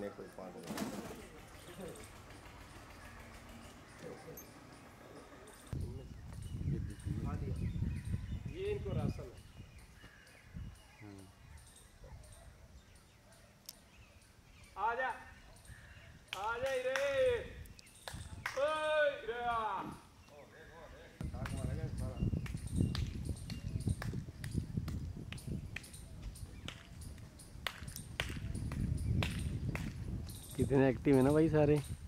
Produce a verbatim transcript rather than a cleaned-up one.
कोई पाँच ये इनको राशन है। आजा आजा रे ओए रे आ कितने एक्टिव है ना भाई सारे।